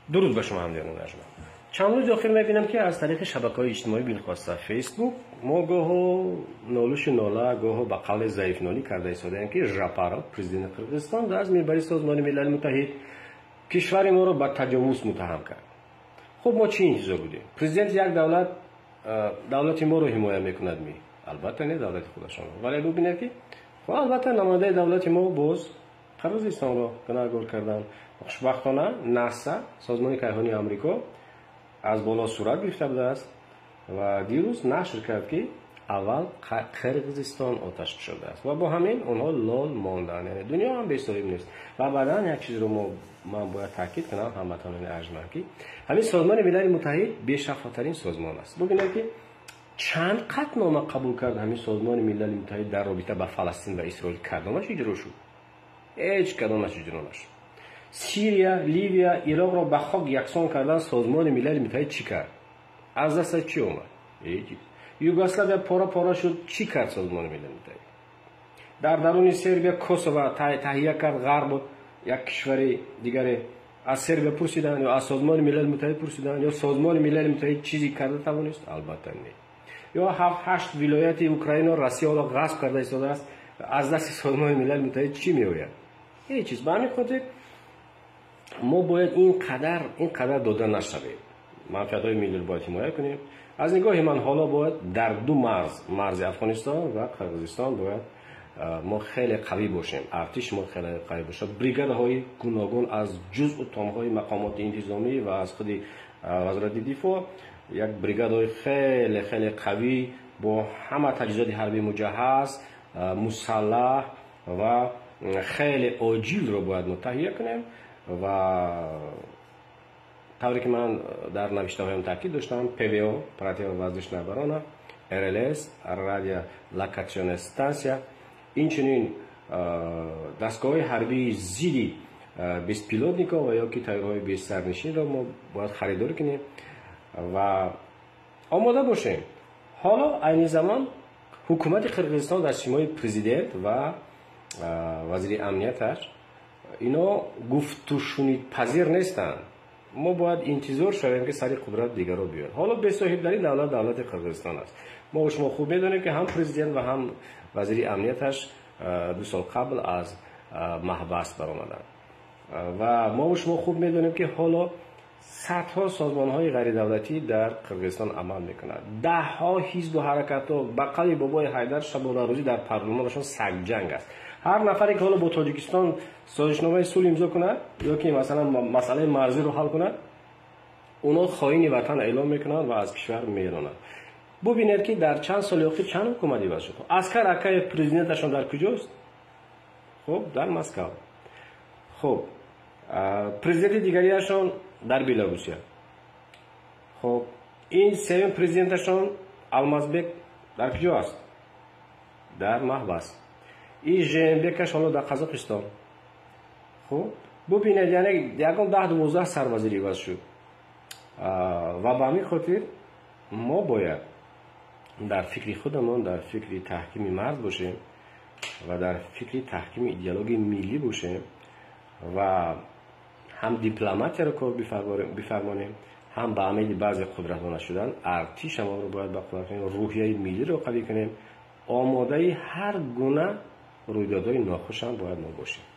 درود به شما همراهان ارجمند. چند روز اخیر می‌بینم که از طریق شبکه‌های اجتماعی بالخاصه فیسبوک ما گاهو نولش نولا گاهو به قول ضعیف نالی کرده ایستادن که ژاپارov پرزیدنت قرقیزستان از میبری سازمان ملل متحد کشور ما رو به تجاوز متهم کرد. خب ما چی انتظار بودیم؟ پرزیدنت یک دولت ما رو حمایت میکند البته نه دولت خودشون، ولی ببینید که خب البته نماینده دولت ما باز قرقیزستان رو گناهگار کردن. خوشبختانه ناسا سازمان کیهانی آمریکا از بالا صورت گرفته بوده است و دیروز نشر کرد که اول قرقیزستان آتش شده است و با همین اونها لال ماندن، یعنی دنیا هم بی‌صاحب نیست. و بعداً یک چیز رو من باید تاکید کنم هموطنان ارجمند که همین سازمان ملل متحد بی‌شفاف‌ترین سازمان است. ببینید که چند قطع نامه قبول کرد همین سازمان ملل متحد در رابطه با فلسطین و اسرائیل، کدامش اجرا شد؟ هیچ کدامش اجرا نشد. سوریه، لیبیا، عراق را به خاک یکسان کردن سازمان ملل متحد چی کرد؟ از دست چی اومد؟ هیچی. یوگسلاویا پارا شد، چی کرد سازمان ملل متحد؟ در درون سربیا کوسوو تهیه کرد، غرب یک کشور دیگر از سربیا پرسیدن یا از سازمان ملل متحد پرسیدن یا سازمان ملل متحد چیزی کرده توانست؟ البته نه. یا 7-8 ولایت اوکراین را روسیه را غصب کرده ایستاده است، از دست سازمان ملل متحد چی میآید؟ هیچ چیز. به همین خاطر ما باید اینقدر داده نشویم. منفعت‌های ملی رو باید حمایت کنیم. از نگاه من حالا باید در دو مرز افغانستان و قرقیزستان باید ما خیلی قوی باشیم. ارتش ما خیلی قوی باشه. بریگادهای گوناگون از جزء و تام‌های مقامات انتظامی و از خود وزارت دفاع، یک بریگادهای خیلی قوی با همه تجهیزات حربی مجهز، مسلح و خیلی عاجل رو باید متحیه کنیم و طوری که من در نوشته هایم تاکید داشتم PVO پراتیو ورزش نبرانه، RLS رادیو لوکاسیون استانسیا، اینچنین دستگاه حربی زیدی بیست پیلوتنیکا و یا که تایرهای 20 سرنشین را ما باید خریدار کنیم و آماده باشیم. حالا این زمان حکومت قرقیزستان در سیمای پرزیدنت و وزیر امنیتش اینا گفت و شنید پذیر نیستند. ما باید انتظار شویم که سری قدرت دیگر رو بیاد. حالا به صاحب دلیل دولت قرقیزستان است. ما و شما خوب میدونیم که هم پرزیدنت و هم وزیر امنیتش 2 سال قبل از محبس برآمدند و ما و شما خوب میدونیم که حالا صدها سازمان‌های غیر دولتی در قرقیزستان عمل میکنند. ده‌ها حزب و حرکت‌ها بقای بابای حیدر شبانه روزی در پارلمانشون سگ‌جنگ است. هر نفری که حالا با تاجیکستان سازشنامه صلح امضا کنه یا که مثلا مسئله مرزی رو حل کنه، اونا خائن وطن اعلام میکنن و از کشور میرانند. ببینید که در چند سال اخیر چند حکومتی وضع شد. عسکر اکای پرزیدنتشون در کجاست؟ خب در مسکو. خب پرزیدنت دیگریشون در بلاروسیه. خب این سوم پرزیدنتشون المازبک در کجا است؟ در محبس. این ژنبکش حالا در قزاقستان. خب ببینید یعنی یکم 10-12 سربازی وضع شد و به همین خاطر ما باید در فکر خودمان در فکر تحکیم مرز باشیم و در فکر تحکیم ایدئولوژی ملی باشیم و هم دیپلماتی رو کار بفرمانیم، هم به عمل بعضی قدرتمند شدن ارتش ما رو باید به قدرت کنیم، روحیه ملی رو قوی کنیم، آماده هر گونه رویدادهای ناخوش هم باید ما باشیم.